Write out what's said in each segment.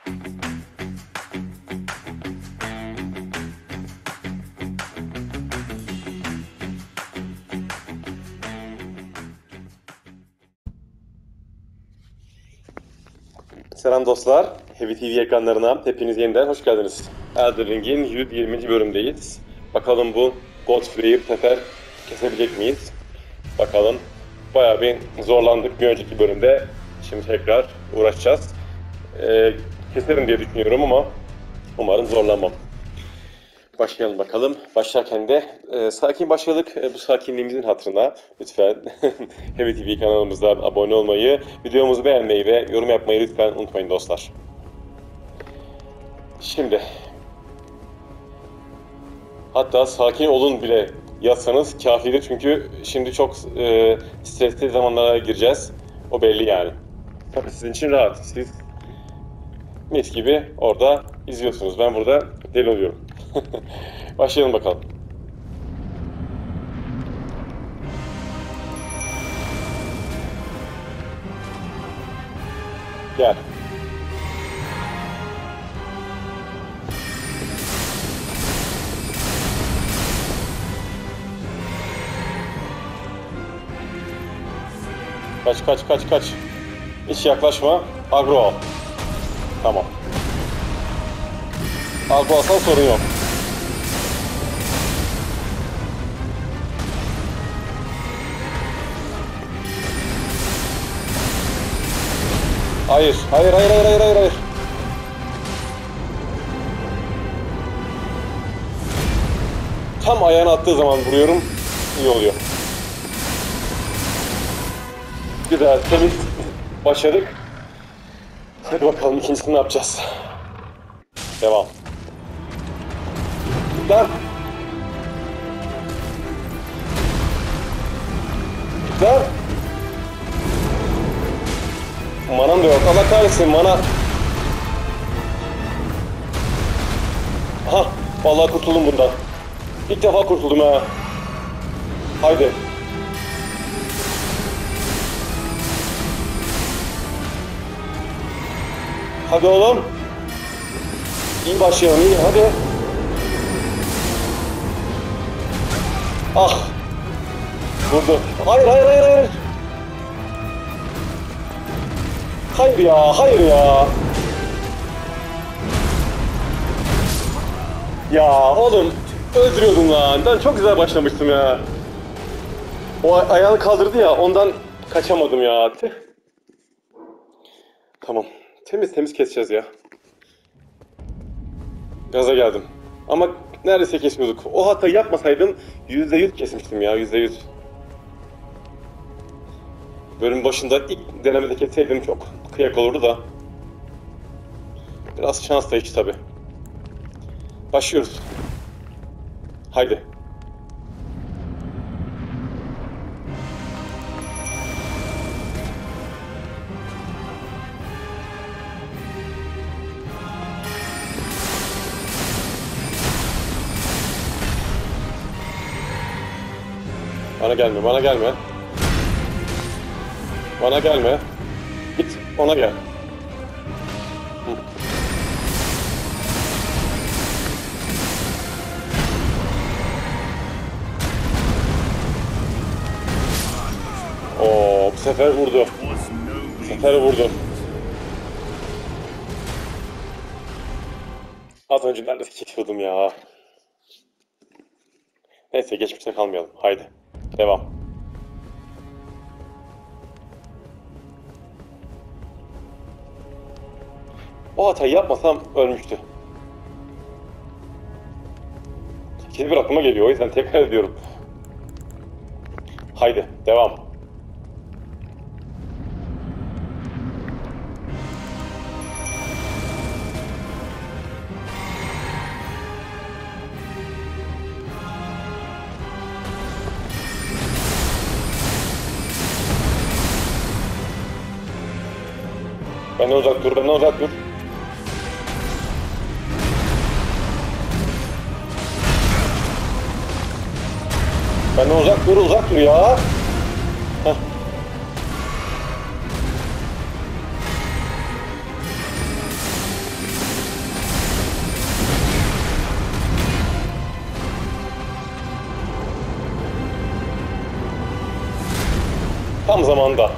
Selam dostlar, Heavy TV ekranlarına hepiniz yeniden hoş geldiniz. Elden Ring'in 120. bölümdeyiz. Bakalım bu Godfrey'i bu sefer kesebilecek miyiz? Bakalım. Bayağı bir zorlandık bir önceki bölümde. Şimdi tekrar uğraşacağız. Keserim diye düşünüyorum ama umarım zorlanmam. Başlayalım bakalım. Başlarken de sakin başladık. Bu sakinliğimizin hatırına lütfen Heavy TV kanalımızdan abone olmayı, videomuzu beğenmeyi ve yorum yapmayı lütfen unutmayın dostlar. Şimdi hatta sakin olun bile yazsanız kafidir çünkü şimdi çok stresli zamanlara gireceğiz. O belli yani. Tabii sizin için rahat. Siz mis gibi orada izliyorsunuz. Ben burada deli oluyorum. Başlayalım bakalım. Gel. Kaç. Hiç yaklaşma. Agro al. Tamam. Agro alsan sorun yok. Hayır. Tam ayağını attığı zaman vuruyorum. İyi oluyor. Güzel, temiz. Başladık. Hadi bakalım ikincisini ne yapacağız. Devam. Lan. Lan. Manam da yok. Allah kahretsin mana. Aha. Vallahi kurtuldum bundan. İlk defa kurtuldum ha. Haydi. Hadi oğlum. İyi başlayalım iyi hadi. Ah. Vurdu. Hayır. Hayır ya. Ya oğlum öldürüyordum lan. Ben çok güzel başlamıştım ya. O ayağını kaldırdı ya ondan kaçamadım ya. Tamam. Temiz keseceğiz ya. Gaza geldim. Ama neredeyse kesmiyorduk. O hatayı yapmasaydım %100 kesmiştim ya %100. Bölüm başında ilk denemede kesseydim çok kıyak olurdu da. Biraz şans da hiç tabi. Başlıyoruz. Haydi. Bana gelme. Git ona gel. Oo, bu sefer vurdu. Az önce neredeyse kesiyordum ya. Neyse geçmişte kalmayalım. Haydi. Devam. O hatayı yapmasam ölmüştü. İkinci bir aklıma geliyor. O yüzden tekrar ediyorum. Haydi. Devam. Benden uzak dur. Benden uzak dur ya. Heh. zamanda.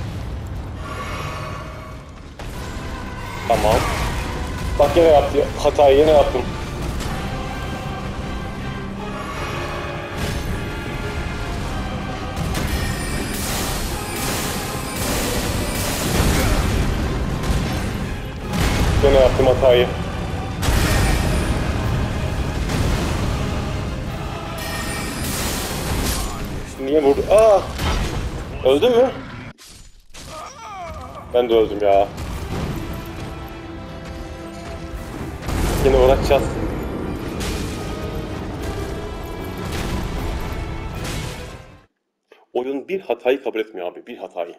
Tamam. Bak yine yaptı. Hatayı yine yaptım. Yine yaptım hatayı. Niye vurdu? Aa! Öldü mü? Ben de öldüm ya. Yine uğraşacağız. Oyun bir hatayı kabul etmiyor abi. Bir hatayı.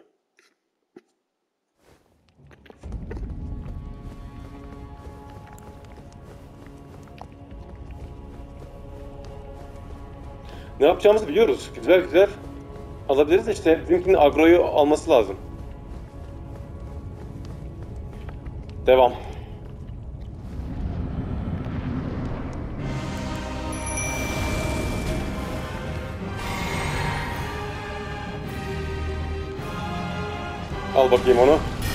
Ne yapacağımızı biliyoruz. Güzel güzel alabiliriz de işte bizimkinin agroyu alması lazım. Devam. Al bakayım onu.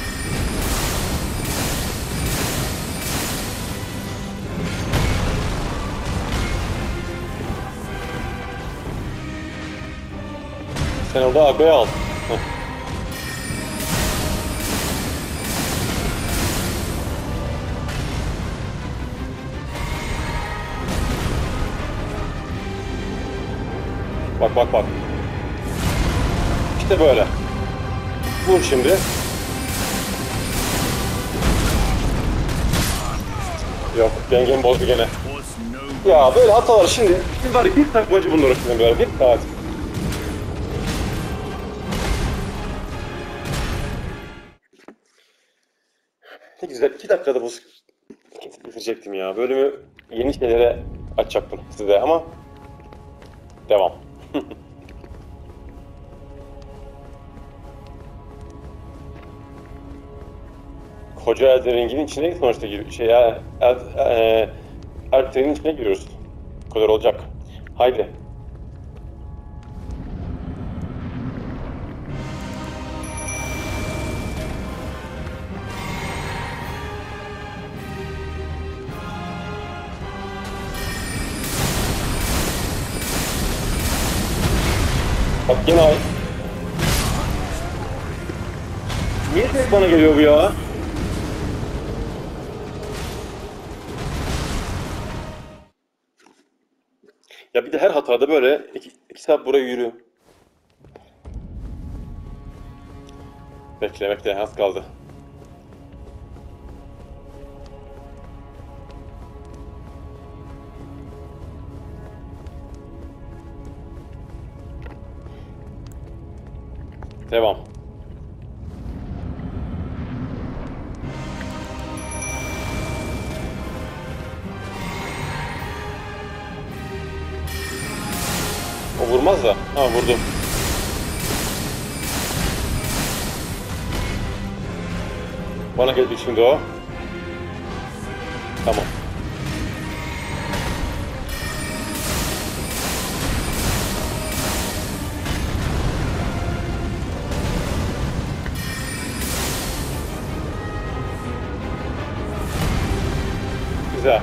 Sen orada agroyu al. Heh. Bak bak bak. İşte böyle. Vur şimdi. Yok, dengemi bozdu gene. Ya böyle hatalar şimdi var ya, bir saat boyunca bunları uğraşıyorum böyle, bir saat. Ne güzel, 2 dakikada bu kesip bitirecektim ya. Bölümü yeni şeylere açacaktım size ama devam. Koca Elden Ring'in içine sonuçta Elden içine giriyoruz. Bu kadar olacak. Haydi. Bak yine ay. Niye tek bana geliyor bu ya? Ya bir de her hatada böyle iki saat buraya yürü. Bekle bekle, az kaldı. Devam. O vurmaz da. Ha, vurdum. Bana geldi şimdi o. Tamam. Güzel.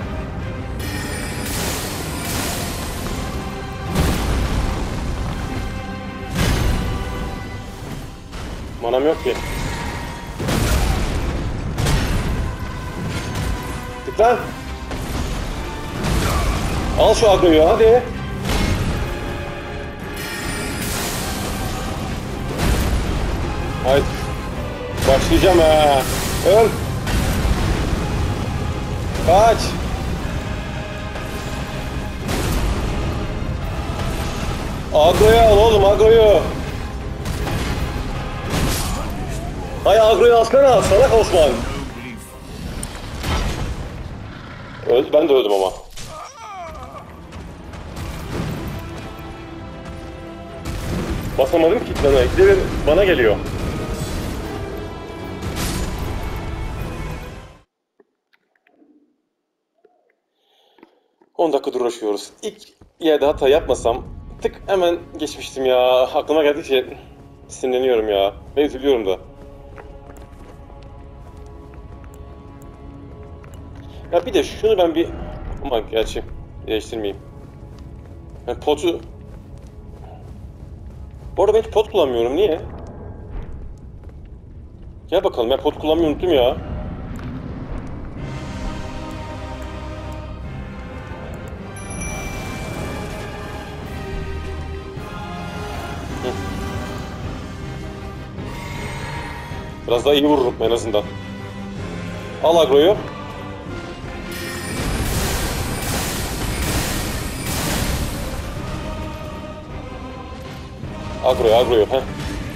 Manam yok ki. Git lan. Al şu agroyu hadi. Haydi. Başlayacağım ha. Öl. Kaç. Agroyu al oğlum, agroyu. Hay agroyu alsana, salak Osman. Öldü, ben de öldüm ama. Basamadım ki bana, ikide bana geliyor. On dakika uğraşıyoruz. İlk yerde hata yapmasam tık hemen geçmiştim ya. Aklıma geldi ki Sinirleniyorum ya. Ve üzülüyorum da. Ya bir de şunu ben bir... Ama gerçi değiştirmeyeyim. Ben potu... Bu arada ben hiç pot kullanmıyorum. Niye? Gel bakalım. Ben pot kullanmayı unuttum ya. Hı. Biraz daha iyi vururum en azından. Al agroyu. Agroyu. Heh.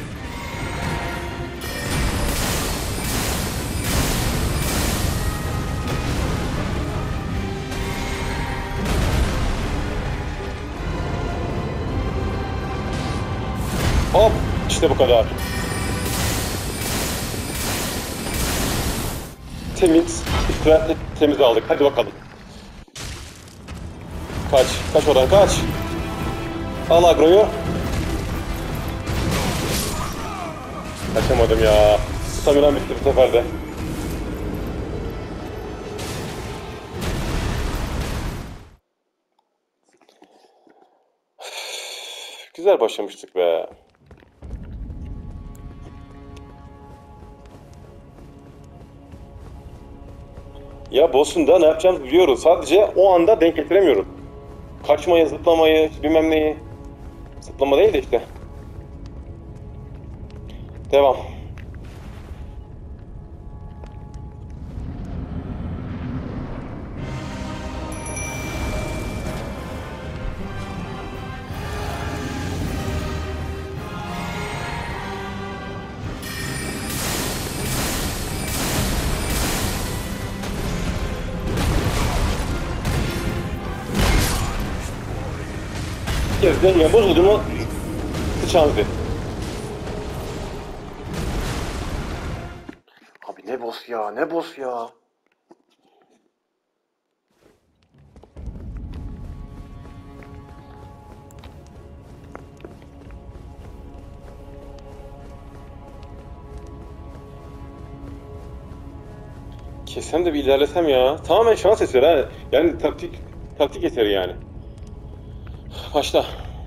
Hop. İşte bu kadar. Temiz. Temiz aldık. Hadi bakalım. Kaç. Kaç oradan kaç. Al agroyu. Kaçamadım ya. Staminam bitti bu sefer de. Güzel başlamıştık be. Ya boss'un da ne yapacağımızı biliyoruz. Sadece o anda denk getiremiyorum. Kaçmayı, zıplamayı, bilmem neyi. Zıplama değil de işte. Devam. Bir kez denge bozuldu mu sıçandı. Abi ne boss ya, ne boss ya. Kessem de bir ilerlesem ya. Tamamen şans eseri ha. Yani taktik eseri yani. Başla.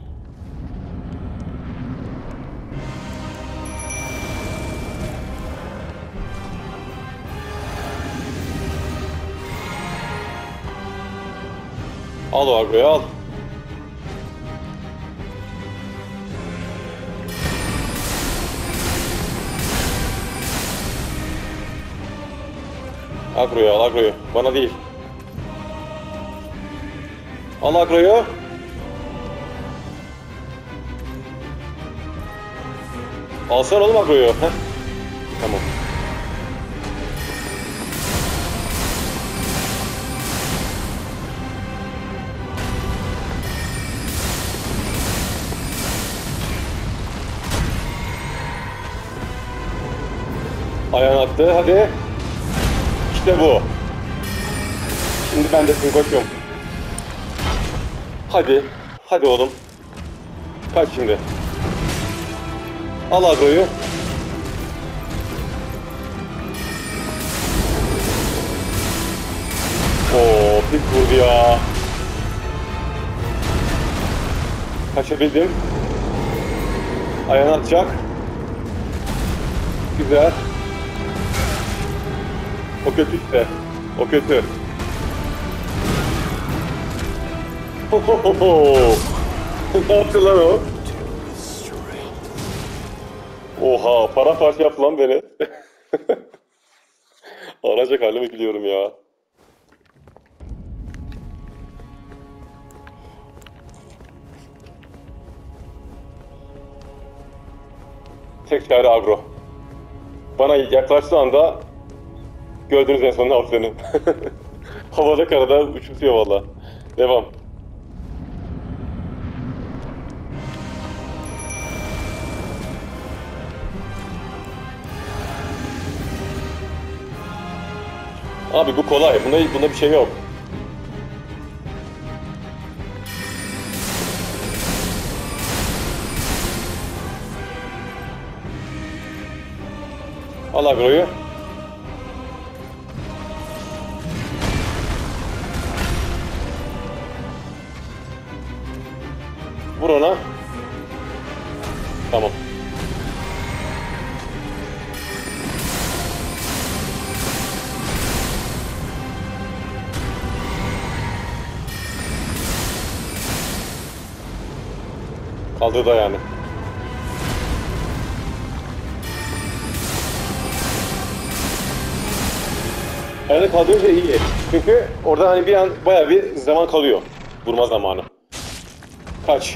Al o agroyu al. Agroyu al agroyu. Bana değil. Al agroyu. Alsana oğlum agroyu. Heh. Tamam. Ayağını attı. Hadi. İşte bu. Şimdi ben de seni koşuyorum. Hadi. Hadi oğlum. Kaç şimdi. Al agroyu. Oo, pik vurdu ya. Kaçabildim. Ayağını atacak. Güzel. O kötü işte. O kötü. Ne yaptı lan o? Oha, paramparça yaptı lan beni. Alacak halimi biliyorum ya. Tek çare agro. Bana yaklaştığı anda gördünüz en son ne yaptığını. Havada karada uçutuyor valla. Devam. Abi bu kolay. Bunda bir şey yok. Al agroyu. Vur ona. Tamam. Kaldırdı ayağını. Ayağını kaldırınca iyi. Çünkü orada hani bir an bayağı bir zaman kalıyor. Vurma zamanı. Kaç.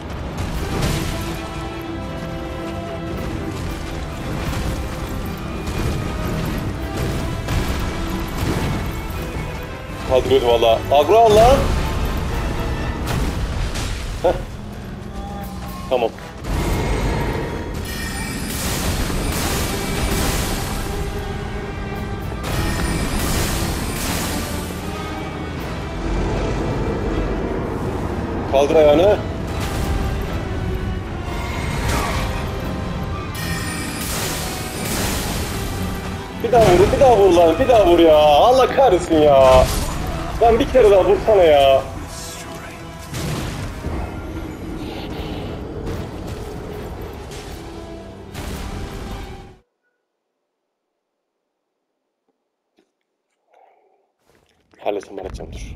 Kaldırıyordu valla. Agro al lan. Heh. Tamam. Kaldır ayağını. Bir daha vur, bir daha vur lan, bir daha vur ya. Allah kahretsin ya. Lan bir kere daha vursana ya. Halletsin bana dur.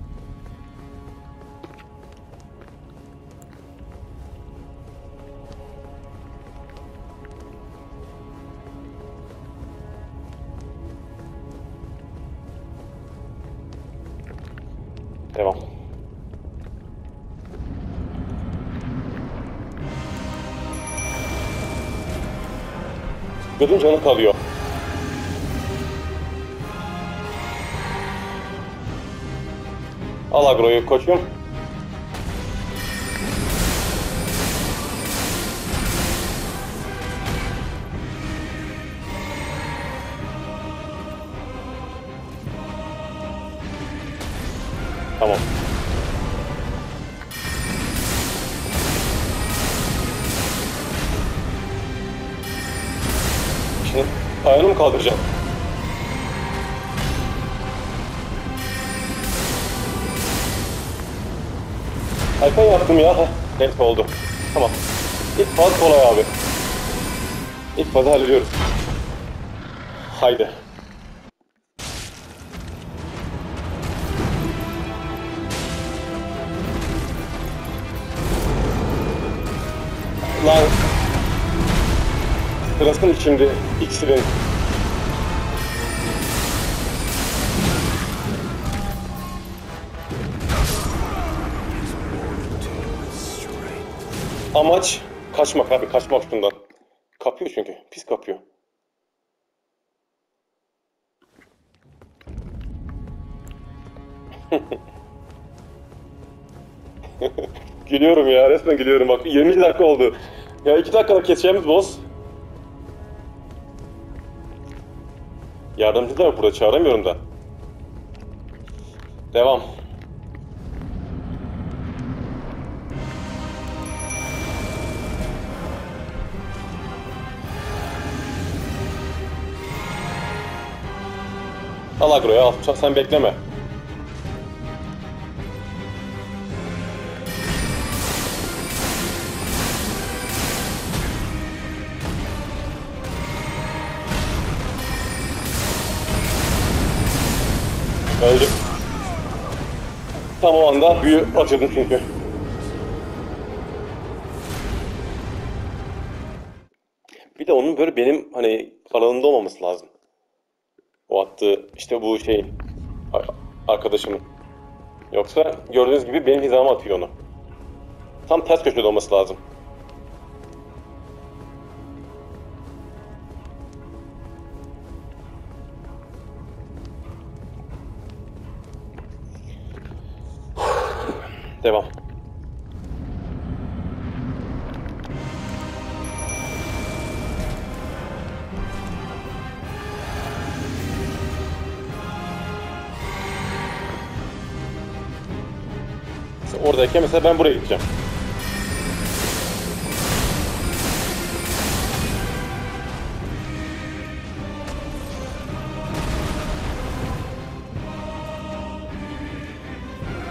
Devam. Gözün canı kalıyor. Al agroyu koçum. Tamam. Şimdi ayağını mı kaldıracağım? Alpan yaptım ya. Net oldu. Tamam. İlk faz kolay abi. İlk fazı hallediyoruz. Haydi. Lan. Sırasın içinde iksirin. Amaç kaçmak abi, kaçmak şundan. Kapıyor çünkü, pis kapıyor. Gülüyorum ya, resmen gülüyorum bak. 20 dakika oldu. Ya 2 dakikada keseceğimiz boss. Yardımcı da yok burada, çağıramıyorum da. Devam. Al agroyu al, sen bekleme. Öldüm. Tam o anda büyü açıldı çünkü. Bir de onun böyle benim hani alanımda olmaması lazım. O attığı işte bu şey arkadaşımın. Yoksa gördüğünüz gibi benim hizama atıyor onu. Tam ters köşede olması lazım. Devam. Oradayken mesela ben buraya gideceğim.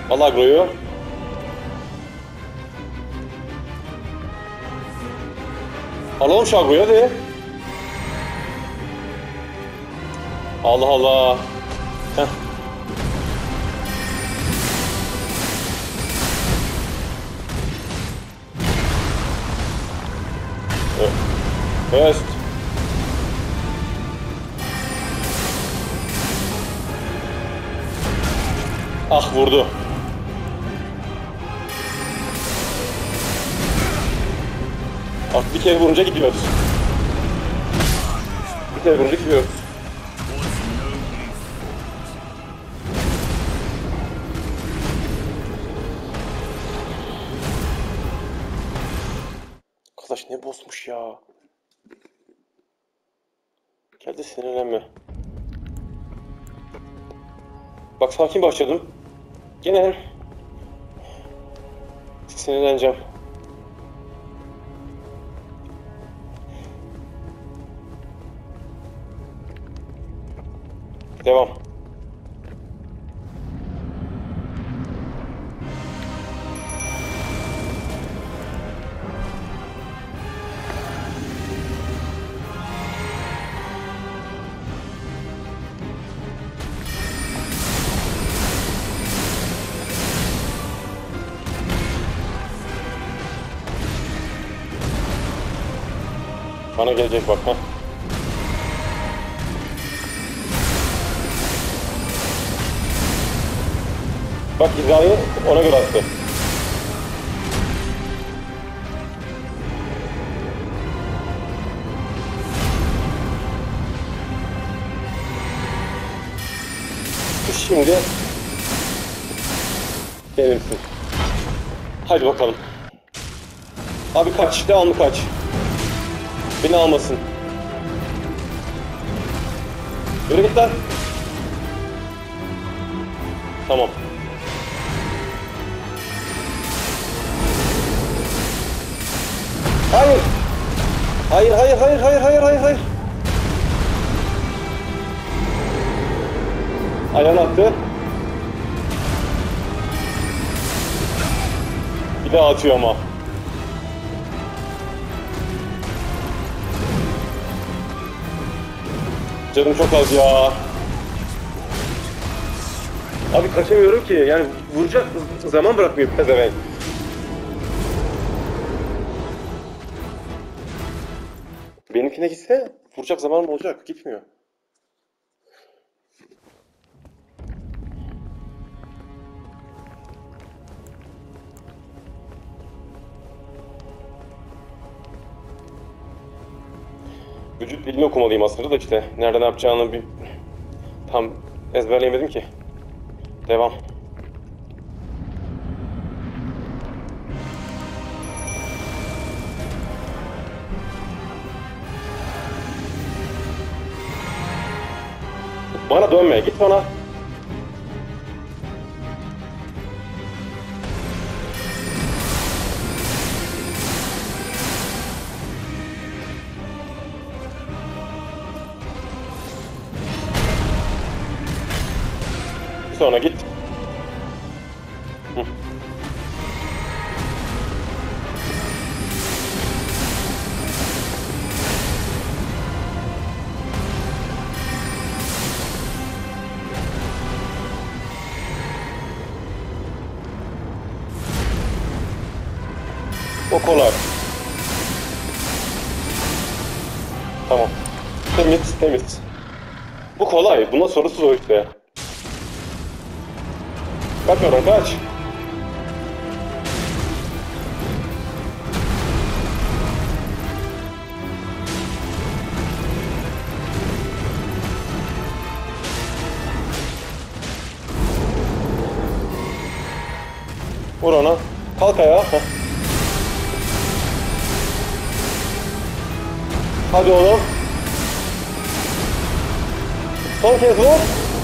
Al agroyu. Alalım şu agroyu hadi. Allah Allah. Heh. Evet. Ah vurdu. Bak bir kere vurunca gidiyoruz. Bir kere vurunca gidiyoruz. Arkadaş ne bozmuş ya. Geldi sinirlenme. Bak sakin başladım. Gene sinirleneceğim. Devam. Bana gelecek bak ha. Bak hizayı ona göre attı. Şimdi benimsin. Hadi bakalım. Abi kaç, devamlı kaç. Beni almasın. Yürü git lan. Tamam. Hayır. Hayır, hayır, hayır, hayır, hayır, hayır, hayır. Ayağını attı. Bir daha atıyor ama. Canım çok az ya. Abi kaçamıyorum ki. Yani vuracak zaman bırakmıyor pezevenk. Benimkine gitse vuracak zamanım olacak. Gitmiyor. Vücut dilini okumalıyım aslında da işte. Nerede ne yapacağını bir tam ezberleyemedim ki. Devam. Bana dönme, git bana. Sonra git. Hı. O kolay. Tamam. Temiz, temiz. Bu kolay. Buna sorusu o işte. Kaç oradan kaç. Vur ona. Kalk ayağa. Heh. Hadi oğlum. Son kez vur.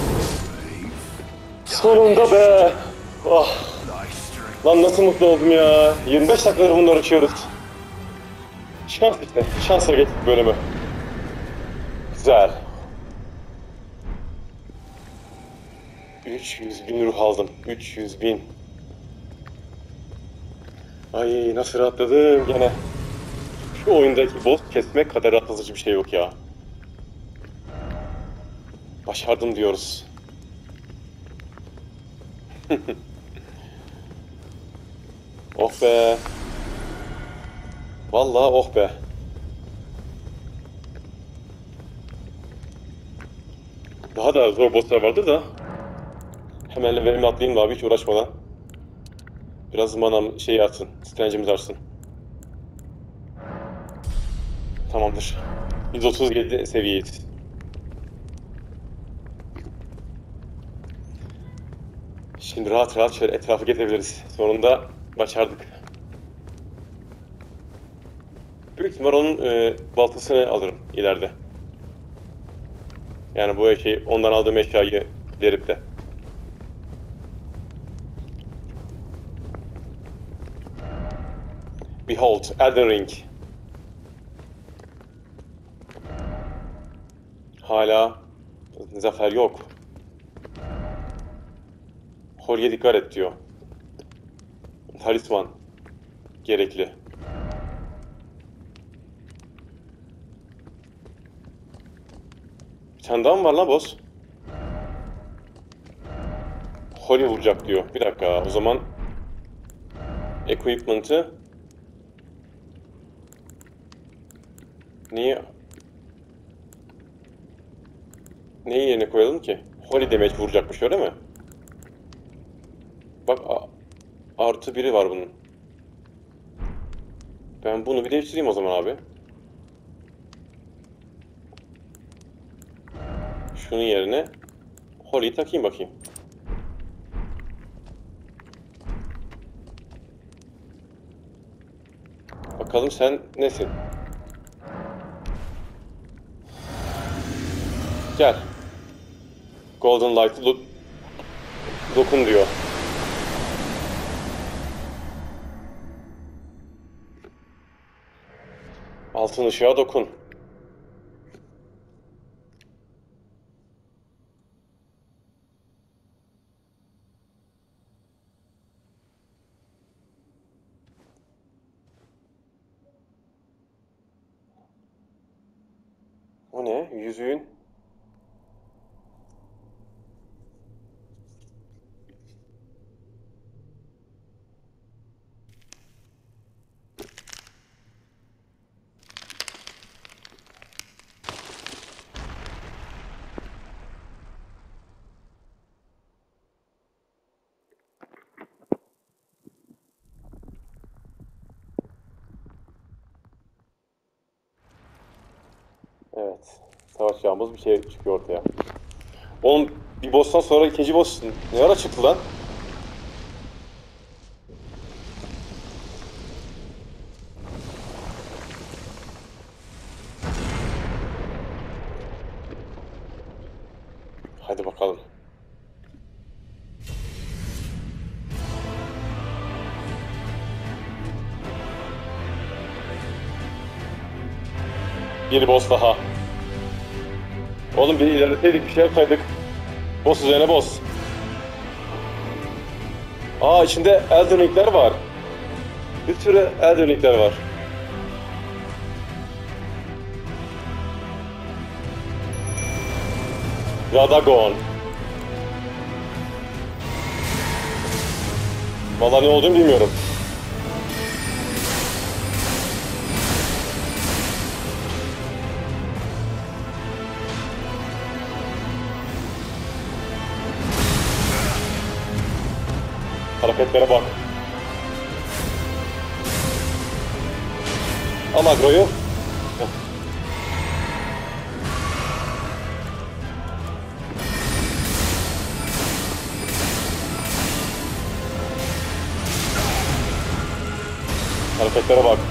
Sonunda be. Oh. Lan nasıl mutlu oldum ya. 25 dakikadır bunları uğraşıyoruz. Şans işte. Şansla geçtik bölümü. Güzel. 300.000 ruh aldım. 300.000. Ay nasıl rahatladım gene. Şu oyundaki boss kesmek kadar rahatlatıcı bir şey yok ya. Başardım diyoruz. Oh be. Vallahi oh be. Daha da zor bosslar vardı da. Hemen levelimi atlayayım da abi hiç uğraşmadan. Biraz manam şey artsın. Direncimiz artsın. Tamamdır. 137 seviyeyiz. Şimdi rahat rahat şöyle etrafı gezebiliriz. Sonunda başardık. Büyük ihtimal onun baltasını alırım ileride. Yani bu şey ondan aldığım eşyayı derip de. Behold, Elden Ring. Hala zafer yok. Holye dikkat et diyor. Talisman gerekli. Bir tane daha mı var lan boss? Holye vuracak diyor. Bir dakika o zaman equipment'ı niye neyi yerine koyalım ki? Holy damage vuracakmış öyle mi? Bak artı biri var bunun. Ben bunu bir değiştireyim o zaman abi. Şunun yerine Holy'yi takayım bakayım. Bakalım sen nesin? Gel. Golden Light'ı dokun diyor. Altın ışığa dokun. O ne? Yüzüğün. Evet. Savaşacağımız bir şey çıkıyor ortaya. Oğlum bir boss'tan sonra ikinci boss ne ara çıktı lan? Hadi bakalım. Bir boss daha. Oğlum bir ilerleseydik bir şey yapsaydık. Boss üzerine boss. Aa içinde Elden Ring'ler var. Bir sürü Elden Ring'ler var. Radagon. Vallahi ne olduğunu bilmiyorum. Hareketlere bak. Al agroyu. Hareketlere bak.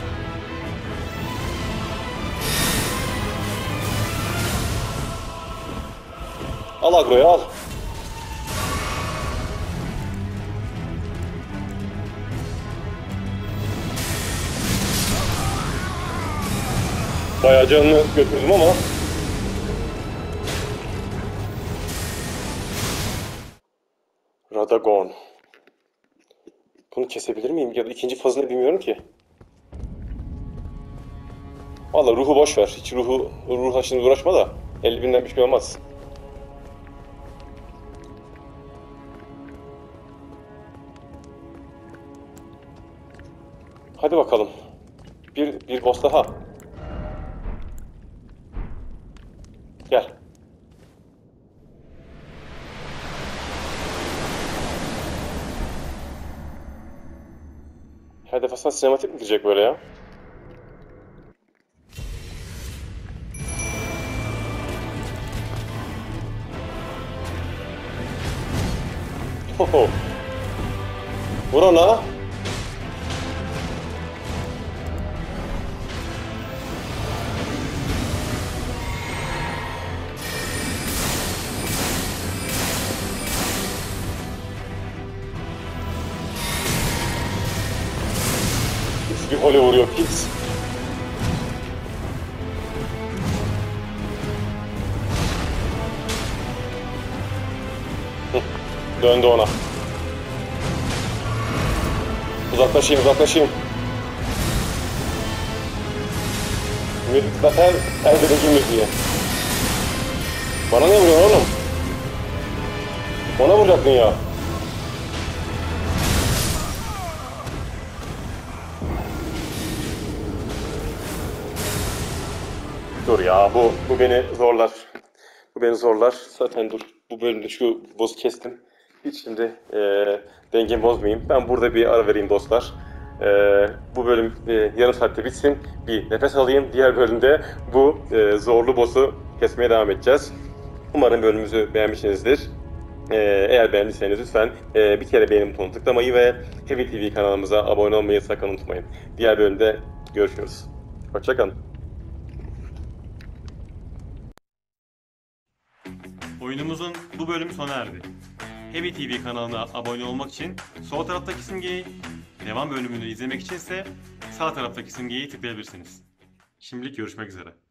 Al agroyu al. Bayağı canını götürdüm ama Radagon. Bunu kesebilir miyim? Ya da ikinci fazını bilmiyorum ki. Valla ruhu boş ver. Hiç ruhla şimdi uğraşma da. 50.000'den bir şey olmaz. Hadi bakalım. Bir boss daha. Gel. Her defasında sinematik mi girecek böyle ya? Hoho. Vur ona. Bir hole vuruyor pis. Döndü ona. Uzaklaşayım. Zaten Elden'in müziği. Bana ne vuruyorsun oğlum? Ona vuracaktın ya. Dur ya, bu beni zorlar. Bu beni zorlar. Zaten dur, bu bölümde şu boss'u kestim. Hiç şimdi dengemi bozmayayım. Ben burada bir ara vereyim dostlar. Bu bölüm yarım saatte bitsin. Bir nefes alayım. Diğer bölümde bu zorlu boss'u kesmeye devam edeceğiz. Umarım bölümümüzü beğenmişsinizdir. Eğer beğendiyseniz lütfen bir kere beğeni butonuna tıklamayı ve Heavy TV kanalımıza abone olmayı sakın unutmayın. Diğer bölümde görüşürüz. Hoşça kalın. Oyunumuzun bu bölümü sona erdi. Heavy TV kanalına abone olmak için sol taraftaki simgeyi, devam bölümünü izlemek için ise sağ taraftaki simgeyi tıklayabilirsiniz. Şimdilik görüşmek üzere.